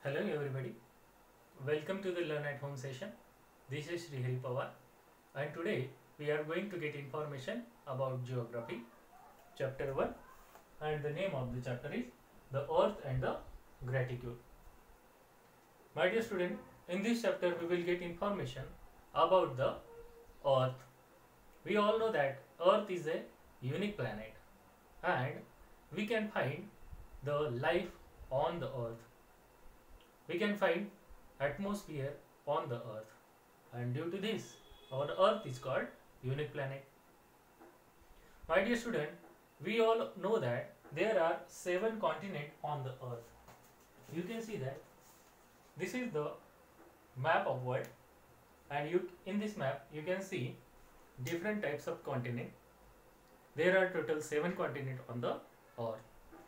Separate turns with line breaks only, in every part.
Hello everybody, welcome to the Learn at Home session. This is Srihari Pawar and today we are going to get information about geography, chapter 1, and the name of the chapter is The Earth and the Gratitude. My dear student, in this chapter we will get information about the Earth. We all know that Earth is a unique planet and we can find the life on the Earth. We can find atmosphere on the Earth, and due to this our Earth is called unique planet. My dear student, we all know that there are 7 continents on the Earth. You can see that this is the map of world, and in this map you can see different types of continent. There are total 7 continents on the Earth.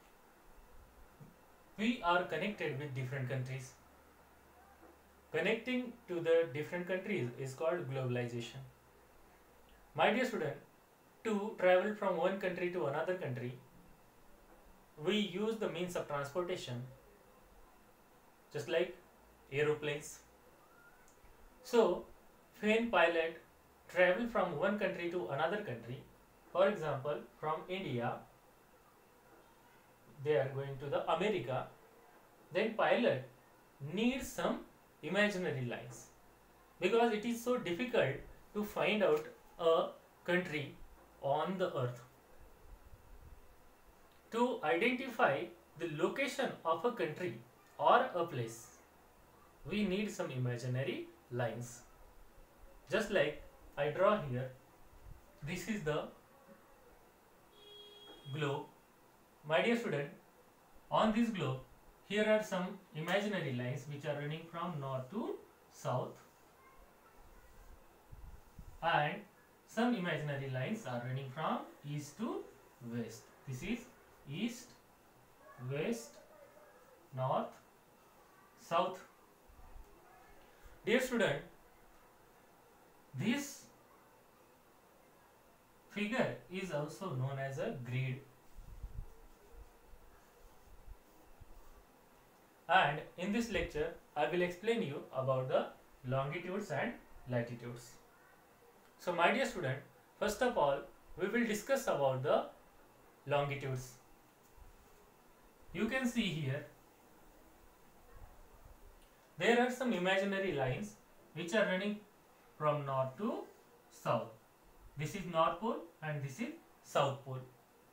We are connected with different countries. Connecting to the different countries is called globalization. My dear student, to travel from one country to another country, we use the means of transportation just like aeroplanes. So, when pilot travel from one country to another country, for example from India, they are going to the America, then pilot needs some imaginary lines because it is so difficult to find out a country on the Earth. To identify the location of a country or a place, we need some imaginary lines. Just like I draw here, this is the globe. My dear student, on this globe, here are some imaginary lines which are running from north to south, and some imaginary lines are running from east to west. This is east, west, north, south. Dear student, this figure is also known as a grid. And in this lecture, I will explain you about the longitudes and latitudes. So my dear student, first of all, we will discuss about the longitudes. You can see here, there are some imaginary lines which are running from north to south. This is North Pole and this is South Pole.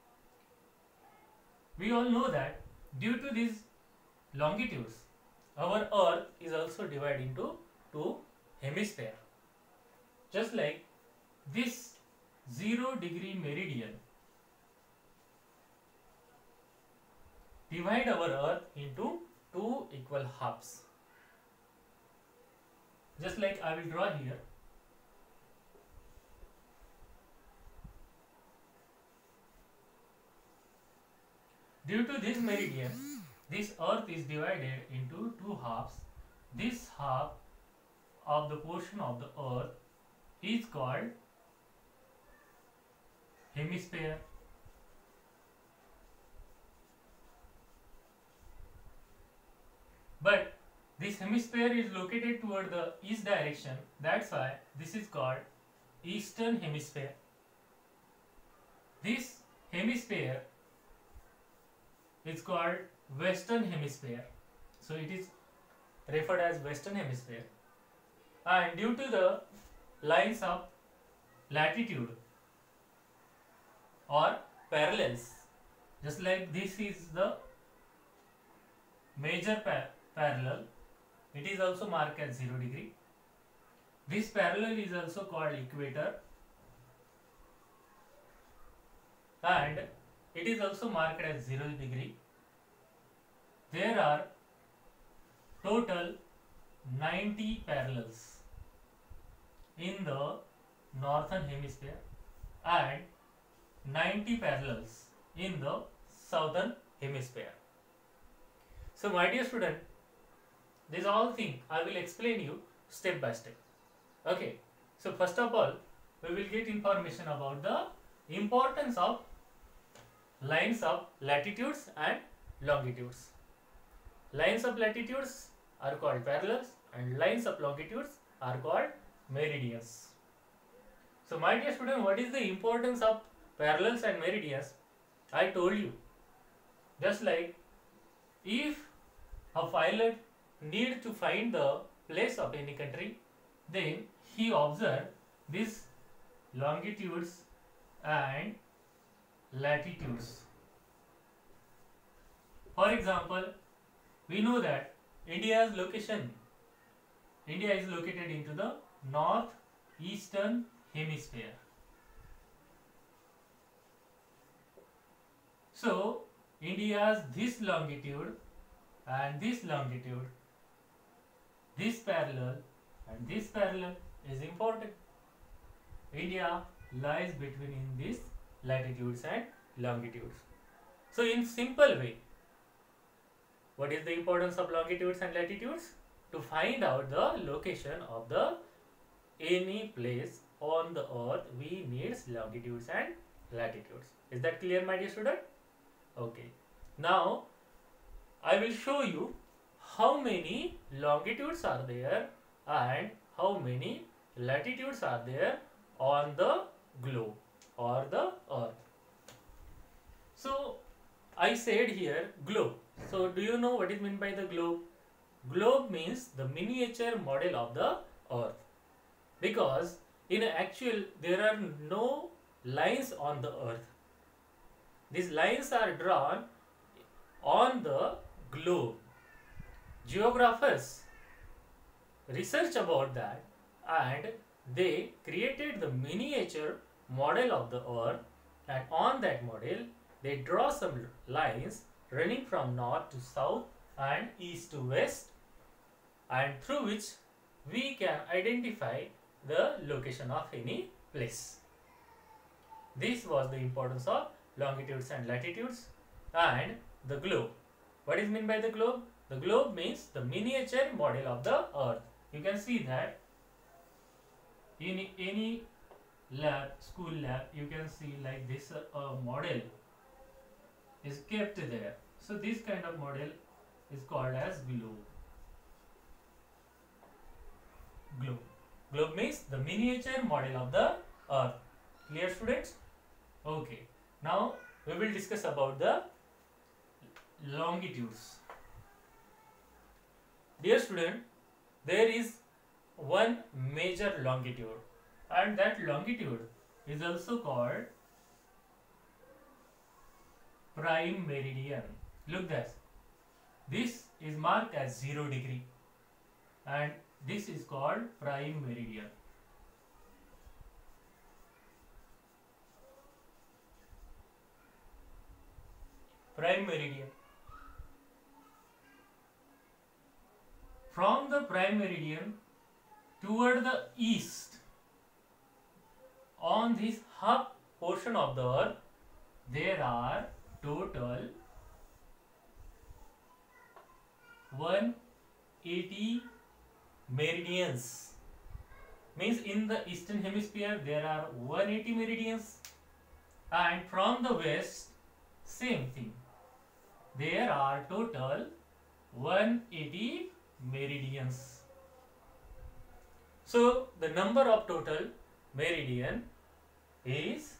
We all know that due to these longitudes, our Earth is also divided into 2 hemispheres. Just like this 0-degree meridian divide our Earth into 2 equal halves. Just like I will draw here. Due to this meridian, this Earth is divided into 2 halves. This half of the portion of the Earth is called hemisphere. But this hemisphere is located toward the east direction. That's why this is called eastern hemisphere. This hemisphere is called western hemisphere. So it is referred as western hemisphere. And due to the lines of latitude or parallels, just like this is the major parallel, it is also marked as 0 degree. This parallel is also called equator, and it is also marked as 0 degree. There are total 90 parallels in the northern hemisphere and 90 parallels in the southern hemisphere. So my dear student, these all things I will explain you step by step. Okay, so first of all, we will get information about the importance of lines of latitudes and longitudes. Lines of latitudes are called parallels and lines of longitudes are called meridians. So my dear student, what is the importance of parallels and meridians? I told you, just like if a pilot need to find the place of any country, then he observe these longitudes and latitudes. For example, we know that India is located into the northeastern hemisphere. So India's this longitude and this longitude, this parallel and this parallel is important. India lies between in these latitudes and longitudes. So in simple way, what is the importance of longitudes and latitudes? To find out the location of the any place on the earth, we need longitudes and latitudes. Is that clear, my dear student? Okay. Now I will show you how many longitudes are there and how many latitudes are there on the globe or the earth. So I said here globe. So do you know what is meant by the globe? Globe means the miniature model of the earth, because in actual there are no lines on the earth. These lines are drawn on the globe. Geographers research about that and they created the miniature model of the earth, and on that model they draw some lines running from north to south and east to west, and through which we can identify the location of any place. This was the importance of longitudes and latitudes. And the globe. What is meant by the globe? The globe means the miniature model of the earth. You can see that in any lab, school lab, you can see like this model is kept there. So this kind of model is called as globe. Globe. Globe means the miniature model of the earth. Clear, students? Okay. Now we will discuss about the longitudes. Dear student, there is one major longitude, and that longitude is also called prime meridian. Look that. This is marked as 0 degree and this is called prime meridian. Prime meridian. From the prime meridian toward the east, on this half portion of the earth, there are total 180 meridians. Means in the eastern hemisphere there are 180 meridians, and from the west same thing. There are total 180 meridians. So the number of total meridian is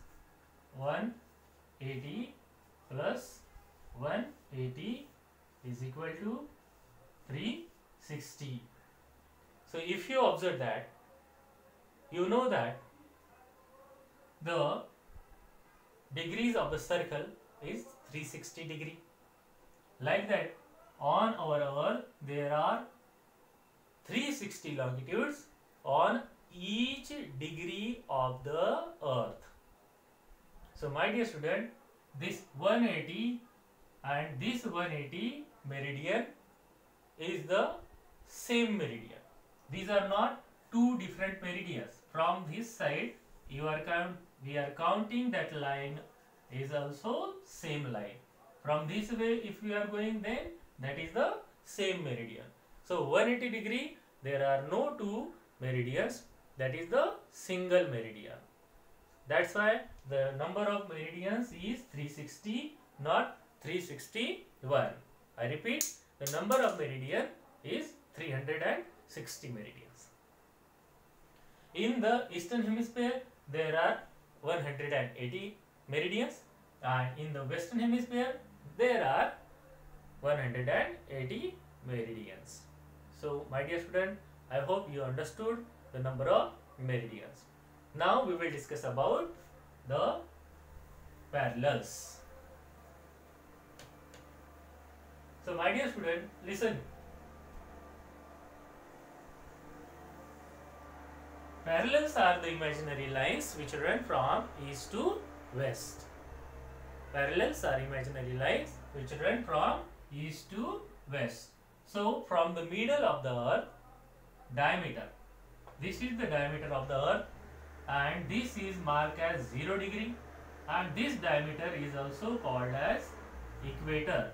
180 plus 180 is equal to 360. So if you observe that, you know that the degrees of the circle is 360 degree. Like that, on our earth there are 360 longitudes on each degree of the earth. So my dear student, this 180 and this 180 meridian is the same meridian. These are not two different meridians. From this side we are counting that line is also same line. From this way if we are going, then that is the same meridian. So 180 degree, there are no two meridians, that is the single meridian. That's why the number of meridians is 360, not 361. I repeat, the number of meridian is 360 meridians. In the eastern hemisphere there are 180 meridians, and in the western hemisphere there are 180 meridians. So my dear student, I hope you understood the number of meridians. Now we will discuss about the parallels. So my dear student, listen. Parallels are the imaginary lines which run from east to west. Parallels are imaginary lines which run from east to west. So from the middle of the earth, diameter, this is the diameter of the earth, and this is marked as 0 degree, and this diameter is also called as equator.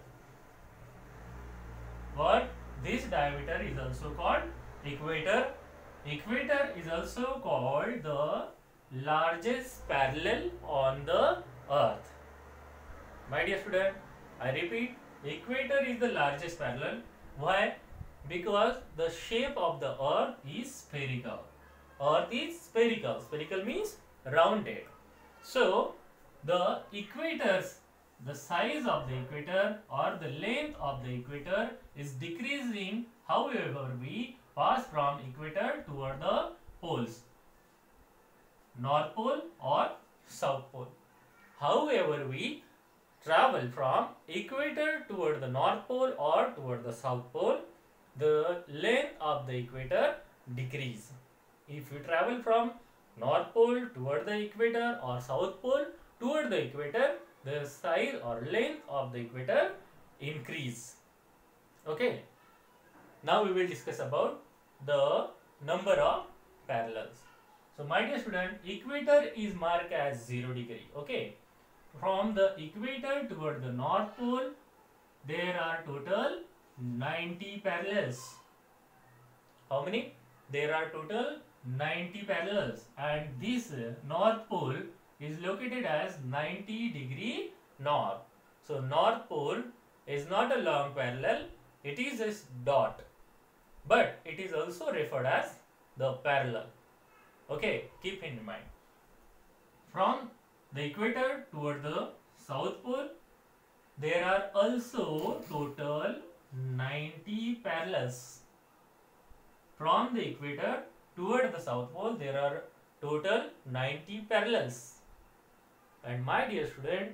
What? This diameter is also called equator. Equator is also called the largest parallel on the earth. My dear student, I repeat, equator is the largest parallel. Why? Because the shape of the earth is spherical. Earth is spherical. Spherical means rounded. So the equators, the size of the equator or the length of the equator is decreasing however we pass from equator toward the poles, North Pole or South Pole. However we travel from equator toward the North Pole or toward the South Pole, the length of the equator decrease. If you travel from North Pole toward the equator or South Pole toward the equator, the size or length of the equator increase. Okay. Now we will discuss about the number of parallels. So my dear student, equator is marked as 0 degree. Okay. From the equator toward the North Pole, there are total 90 parallels. How many? There are total 90 parallels, and this North Pole is located as 90 degree north. So North Pole is not a long parallel, it is a dot, but it is also referred as the parallel. Okay, keep in mind. From the equator toward the South Pole, there are also total 90 parallels. From the equator toward the South Pole, there are total 90 parallels. And my dear student,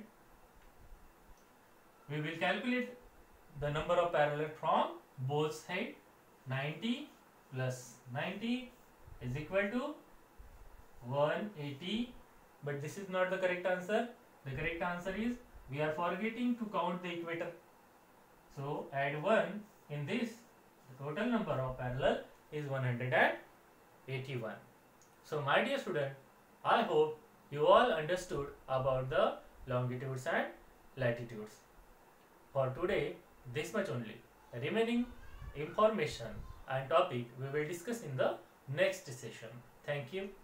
we will calculate the number of parallels from both sides. 90 plus 90 is equal to 180. But this is not the correct answer. The correct answer is, we are forgetting to count the equator. So add 1 in this. The total number of parallel is 181. So my dear student, I hope you all understood about the longitudes and latitudes. For today, this much only. Remaining information and topic we will discuss in the next session. Thank you.